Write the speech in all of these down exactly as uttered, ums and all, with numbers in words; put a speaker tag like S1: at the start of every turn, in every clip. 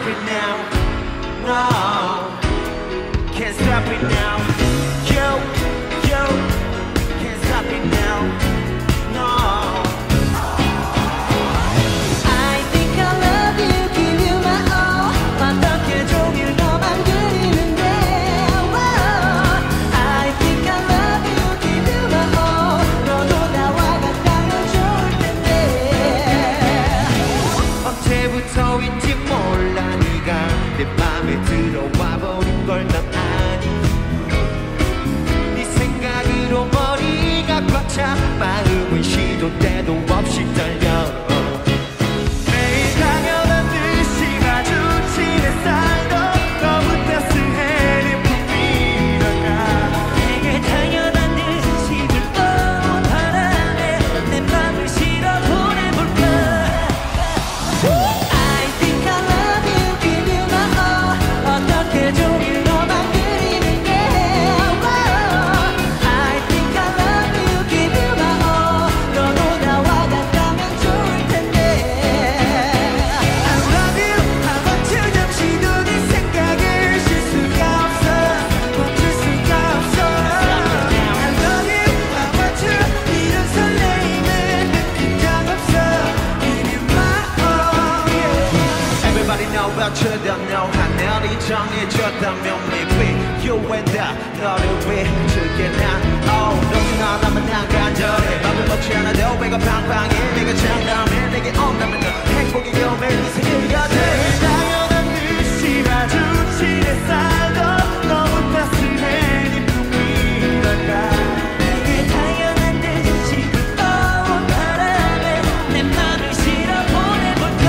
S1: stop it now. No, can't stop it now. Yo, yo, can't stop it now. No.
S2: I think I love you, give you my all. 어떻게 종일 너만 그리는데. Whoa. I think I love you, give you my all. 너도 나와 같다면 좋을 텐데.
S1: 언제부터인지 몰라 네가 내 맘에 들어와 버린 걸 난 아니. 네 생각으로 머리가 꽉 차 마음은 시도 때도 없이 떨려. 매일 당연한 듯이 마주치는 살도 너무 따스해 내 품이 다가.
S2: 되게 당연한 듯이 불어온 바람에 내 맘을 실어 보내볼까. I think I love you, give you my all. 어떻게 종일 너만 그리는데. Whoa. I think I love you, give you my all. 너도 나와 같다면 좋을 텐데.
S1: I love you, I want you. 잠시도 네 생각을 쉴 수가 없어, 멈출 수가 없어. I love you, I want you. 이런 설레임을 느낀 적 없어. Give you my all, yeah. Everybody know about you, don't know. 하늘이 정해줬다면 maybe you and I 너를 위해 난 oh, 너도 나라면 난 간절해. 밥을 먹지 않아도 배가 팡팡해. 내가 장담해 내게 온다면 넌 행복이 요매일 네 생일가 돼. 당연한 듯이 마주치는 살도 너무 따스해 네 품이 다가.
S2: 되게 당연한 듯이 불어온 바람에 내 맘을 실어 보내볼까.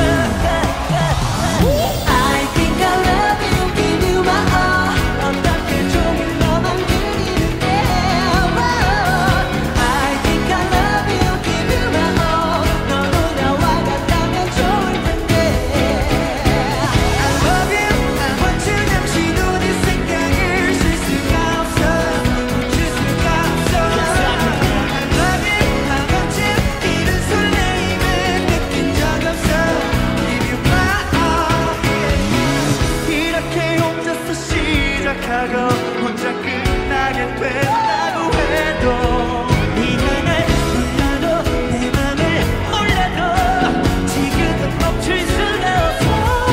S2: I think I love you, give you my all. 어떻게 종일 너만 그리는데. Whoa. I think I love you, give you my all. 너도 나와 같다면 좋을 텐데.
S1: I love you, I want you. 잠시도 네 생각을 쉴 수가 없어, 멈출 수가 없어. I love you, I want you. 이런 설레임을 느낀 적 없어. Give you my all, yeah. 이렇게 혼자서 시작하고 혼자 끝나게 된다고 해도
S2: 네가 날 몰라도 내 맘을 몰라도 지금은 멈출 수가 없어.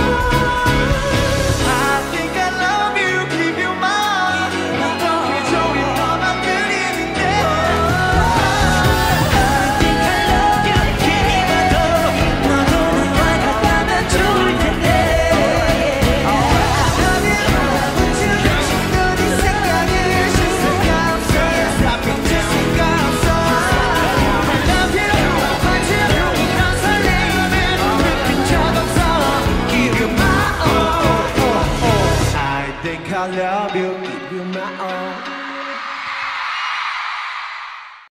S1: I think I love you, give you my all. 어떻게 종일 너만 그리는데.
S2: I think I love you, give you my all. 너도 나와 같다면 좋을 텐데.
S1: I love you, I want you. 잠시도 네 생각을 쉴 수가 없어, 멈출 수가 없어. I love you, I want you. 이런 설레임을 느낀 적 없어. Give you my all. I think I love you, give you my all.